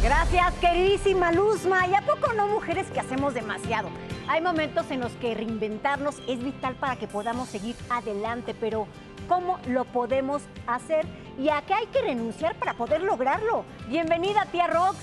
Gracias, queridísima Luzma. ¿Y a poco no, mujeres, que hacemos demasiado? Hay momentos en los que reinventarnos es vital para que podamos seguir adelante, pero ¿cómo lo podemos hacer? ¿Y a qué hay que renunciar para poder lograrlo? Bienvenida, tía Rox.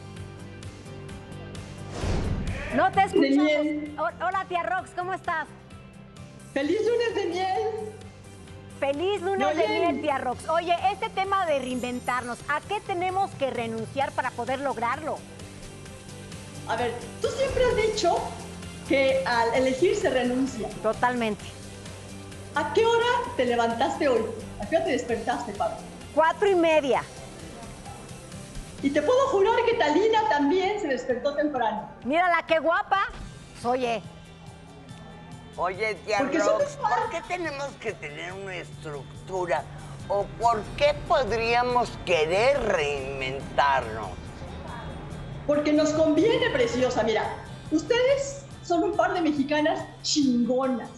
No te escuchamos. Hola, tía Rox, ¿cómo estás? ¡Feliz lunes de miel! Feliz lunes de miel, tía Rox. Oye, este tema de reinventarnos, ¿a qué tenemos que renunciar para poder lograrlo? A ver, tú siempre has dicho que al elegir se renuncia. Totalmente. ¿A qué hora te levantaste hoy? ¿A qué hora te despertaste, Pablo? 4:30. Y te puedo jurar que Talina también se despertó temprano. Mírala, qué guapa. Oye. Oye, tía Rox, ¿por qué tenemos que tener una estructura? ¿O por qué podríamos querer reinventarnos? Porque nos conviene, preciosa. Mira, ustedes son un par de mexicanas chingonas.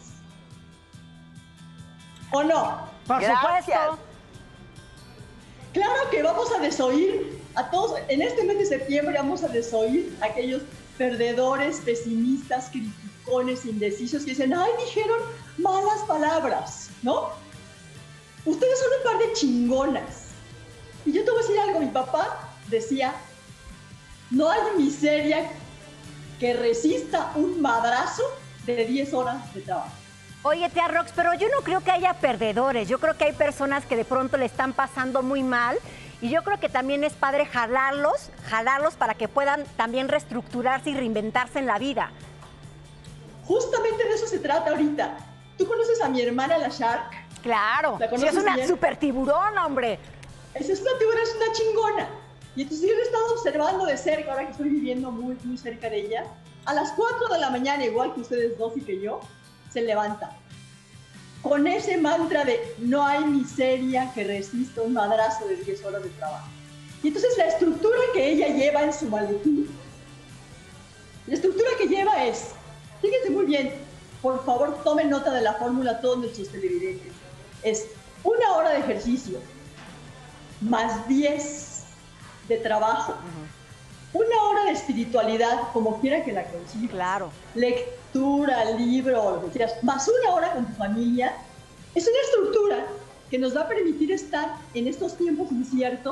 ¿O no? Por supuesto. Claro que vamos a desoír a todos. En este mes de septiembre vamos a desoír a aquellos perdedores, pesimistas, criticones, indecisos que dicen, ay, dijeron malas palabras, ¿no? Ustedes son un par de chingonas. Y yo te voy a decir algo, mi papá decía, no hay miseria que resista un madrazo de 10 horas de trabajo. Oye, tía Rox, pero yo no creo que haya perdedores. Yo creo que hay personas que de pronto le están pasando muy mal. Y yo creo que también es padre jalarlos para que puedan también reestructurarse y reinventarse en la vida. Justamente de eso se trata ahorita. ¿Tú conoces a mi hermana, la Shark? Claro, ¿La sí, es una bien? super tiburón, hombre. Esa es una tiburón, es una chingona. Y entonces yo la he estado observando de cerca, ahora que estoy viviendo muy, muy cerca de ella. A las 4 de la mañana, igual que ustedes dos y que yo, se levanta. Con ese mantra de no hay miseria que resista un madrazo de 10 horas de trabajo. Y entonces la estructura que ella lleva en su maletín, la estructura que lleva es, fíjense muy bien, por favor tomen nota de la fórmula todos nuestros televidentes, es 1 hora de ejercicio, más 10 de trabajo, 1 hora de espiritualidad, como quiera que la consigas. Claro. Lectura, libro, lo que quieras, más 1 hora con tu familia. Es una estructura que nos va a permitir estar en estos tiempos inciertos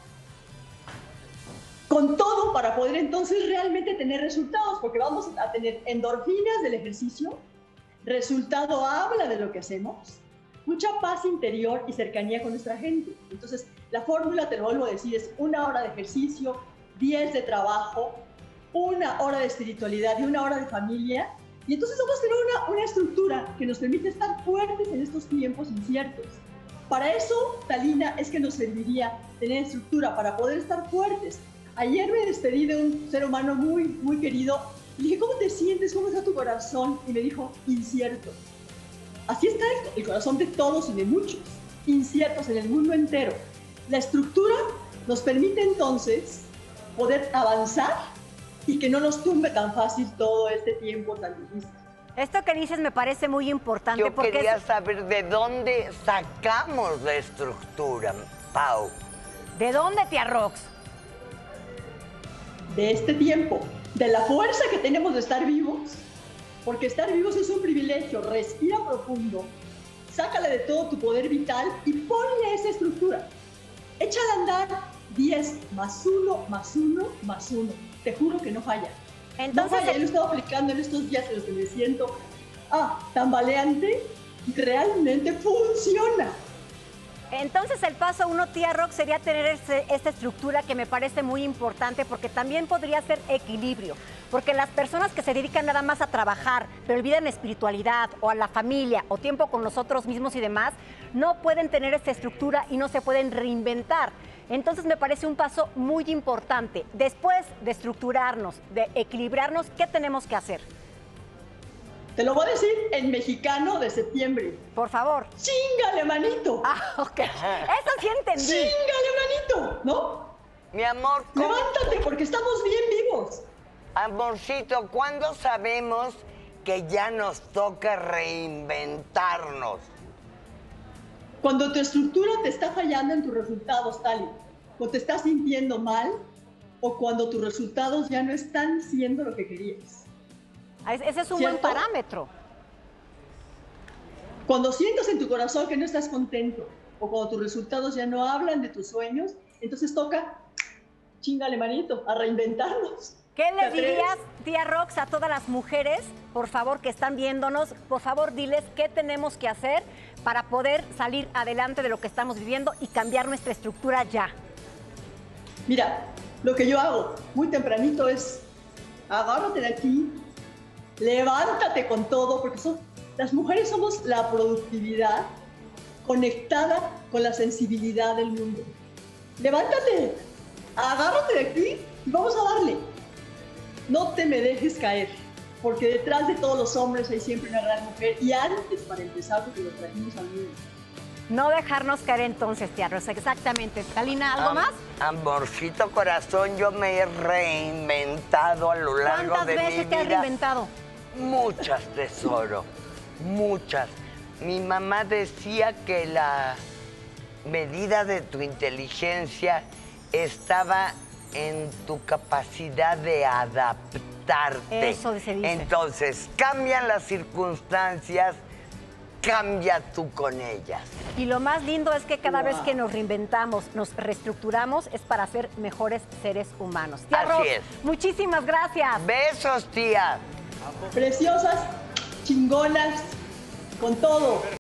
con todo para poder entonces realmente tener resultados, porque vamos a tener endorfinas del ejercicio, resultado habla de lo que hacemos, mucha paz interior y cercanía con nuestra gente. Entonces, la fórmula, te lo vuelvo a decir, es 1 hora de ejercicio, 10 de trabajo, 1 hora de espiritualidad y 1 hora de familia. Y entonces vamos a tener una estructura que nos permite estar fuertes en estos tiempos inciertos. Para eso, Talina, es que nos serviría tener estructura para poder estar fuertes. Ayer me despedí de un ser humano muy, muy querido. Y dije, ¿cómo te sientes? ¿Cómo está tu corazón? Y me dijo, incierto. Así está el corazón de todos y de muchos, inciertos en el mundo entero. La estructura nos permite entonces poder avanzar y que no nos tumbe tan fácil todo este tiempo tan difícil. Esto que dices me parece muy importante. Yo porque quería saber de dónde sacamos la estructura, Pau. ¿De dónde, tía Rox? De este tiempo, de la fuerza que tenemos de estar vivos, porque estar vivos es un privilegio. Respira profundo, sácale de todo tu poder vital y ponle esa estructura. Échala a andar 10 más 1 más 1 más 1. Te juro que no falla. Entonces, no falla. Yo lo he estado aplicando en estos días en los que me siento tambaleante y realmente funciona. Entonces el paso 1, tía Rox, sería tener esta estructura que me parece muy importante, porque también podría ser equilibrio. Porque las personas que se dedican nada más a trabajar, pero olvidan la espiritualidad o a la familia o tiempo con nosotros mismos y demás, no pueden tener esta estructura y no se pueden reinventar. Entonces me parece un paso muy importante. Después de estructurarnos, de equilibrarnos, ¿qué tenemos que hacer? Te lo voy a decir en mexicano de septiembre. Por favor. ¡Chíngale, manito! Ah, ok. Eso sí entendí. ¡Chíngale, manito! ¿No? Mi amor, ¿cómo? Levántate porque estamos bien vivos. Amorcito, ¿cuándo sabemos que ya nos toca reinventarnos? Cuando tu estructura te está fallando en tus resultados, Tali, o te estás sintiendo mal, o cuando tus resultados ya no están siendo lo que querías. Ese es un buen ¿Cierto? parámetro. Cuando sientas en tu corazón que no estás contento o cuando tus resultados ya no hablan de tus sueños, entonces toca, chíngale manito, a reinventarnos. ¿Qué le dirías, tía Rox, a todas las mujeres, por favor, que están viéndonos? Por favor, diles qué tenemos que hacer para poder salir adelante de lo que estamos viviendo y cambiar nuestra estructura ya. Mira, lo que yo hago muy tempranito es, agárrate de aquí, levántate con todo, porque las mujeres somos la productividad conectada con la sensibilidad del mundo. Levántate, agárrate de aquí y vamos a darle. No te me dejes caer, porque detrás de todos los hombres hay siempre una gran mujer. Y antes, para empezar, porque lo trajimos al mundo. No dejarnos caer entonces, tía Rox, exactamente. Talina, ¿algo más? Amorcito corazón, yo me he reinventado a lo largo de mi vida. ¿Cuántas veces te has reinventado? Muchas, tesoro, muchas. Mi mamá decía que la medida de tu inteligencia estaba en tu capacidad de adaptarte. Eso se dice. Entonces, cambian las circunstancias, cambia tú con ellas. Y lo más lindo es que cada vez que nos reinventamos, nos reestructuramos, es para ser mejores seres humanos. Tía Así Rox, es. muchísimas gracias. Besos, tía. Preciosas, chingonas, con todo.